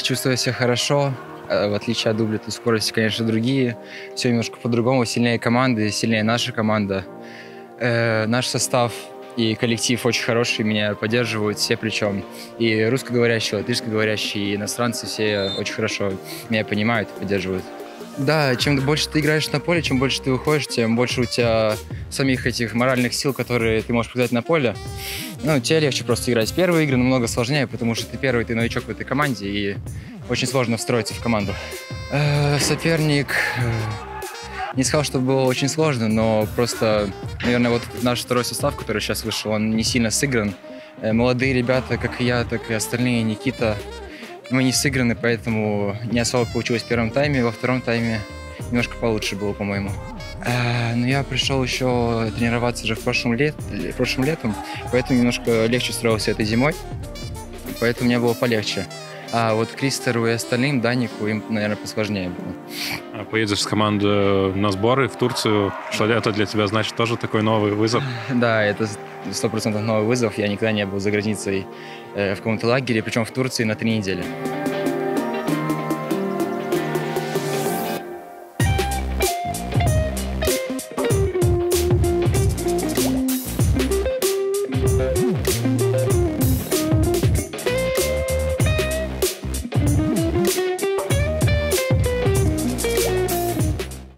чувствую себя хорошо. В отличие от дубля, тут скорости, конечно, другие. Все немножко по-другому. Сильнее команды, сильнее наша команда. Наш состав и коллектив очень хороший, меня поддерживают все причем. И русскоговорящие, латышскоговорящие, и иностранцы все очень хорошо меня понимают и поддерживают. Да, чем больше ты играешь на поле, чем больше ты выходишь, тем больше у тебя самих этих моральных сил, которые ты можешь показать на поле. Ну, тебе легче просто играть. Первые игры намного сложнее, потому что ты первый, ты новичок в этой команде, и очень сложно встроиться в команду. Соперник... Не сказал, что было очень сложно, но просто, наверное, вот наш второй состав, который сейчас вышел, он не сильно сыгран. Молодые ребята, как и я, так и остальные, Никита, мы не сыграны, поэтому не особо получилось в первом тайме. Во втором тайме немножко получше было, по-моему. Но я пришел еще тренироваться уже прошлым летом, поэтому немножко легче строился этой зимой, поэтому мне было полегче. А вот Кристеру и остальным, Данику, им, наверное, посложнее было. Поедешь с командой на сборы в Турцию. Что это для тебя значит? Тоже такой новый вызов? Да, это 100% новый вызов. Я никогда не был за границей в каком-то лагере, причем в Турции на 3 недели.